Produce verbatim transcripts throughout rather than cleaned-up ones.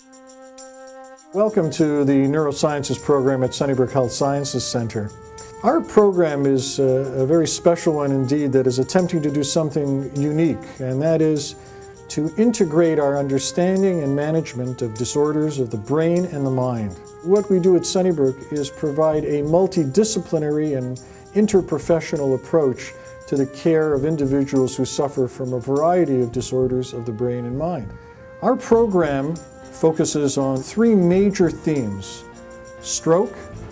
Welcome to the Neurosciences program at Sunnybrook Health Sciences Center. Our program is a, a very special one indeed that is attempting to do something unique, and that is to integrate our understanding and management of disorders of the brain and the mind. What we do at Sunnybrook is provide a multidisciplinary and interprofessional approach to the care of individuals who suffer from a variety of disorders of the brain and mind. Our program focuses on three major themes: stroke,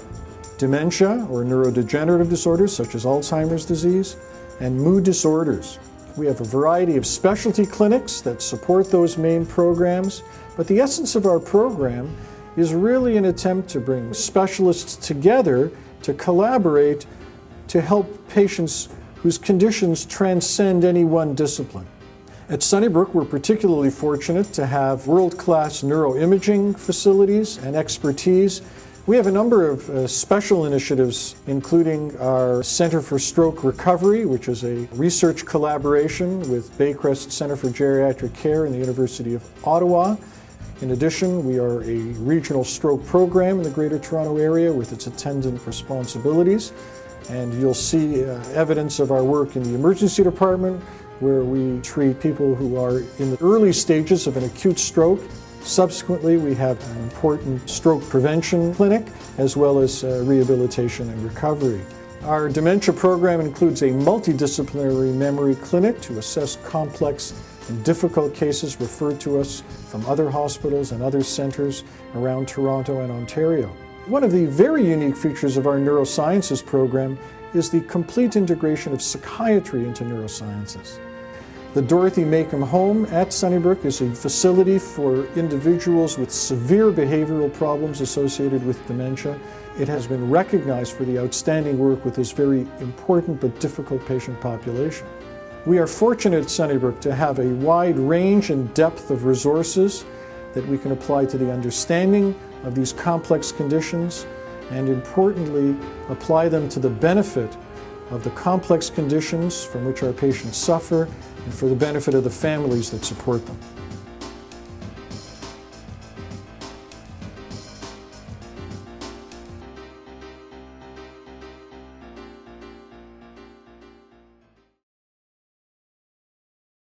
dementia or neurodegenerative disorders such as Alzheimer's disease, and mood disorders. We have a variety of specialty clinics that support those main programs, but the essence of our program is really an attempt to bring specialists together to collaborate to help patients whose conditions transcend any one discipline. At Sunnybrook, we're particularly fortunate to have world-class neuroimaging facilities and expertise. We have a number of uh, special initiatives, including our Center for Stroke Recovery, which is a research collaboration with Baycrest Center for Geriatric Care in the University of Ottawa. In addition, we are a regional stroke program in the Greater Toronto Area with its attendant responsibilities. And you'll see uh, evidence of our work in the emergency department, where we treat people who are in the early stages of an acute stroke. Subsequently, we have an important stroke prevention clinic, as well as uh, rehabilitation and recovery. Our dementia program includes a multidisciplinary memory clinic to assess complex and difficult cases referred to us from other hospitals and other centers around Toronto and Ontario. One of the very unique features of our neurosciences program is the complete integration of psychiatry into neurosciences. The Dorothy Macomb Home at Sunnybrook is a facility for individuals with severe behavioral problems associated with dementia. It has been recognized for the outstanding work with this very important but difficult patient population. We are fortunate at Sunnybrook to have a wide range and depth of resources that we can apply to the understanding of these complex conditions, and importantly, apply them to the benefit of the complex conditions from which our patients suffer and for the benefit of the families that support them.